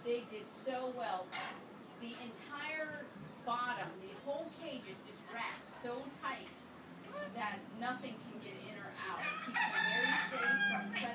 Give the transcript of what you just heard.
They did so well. The entire bottom, the whole cage is just wrapped so tight that nothing can get in or out. It keeps them very safe from predators.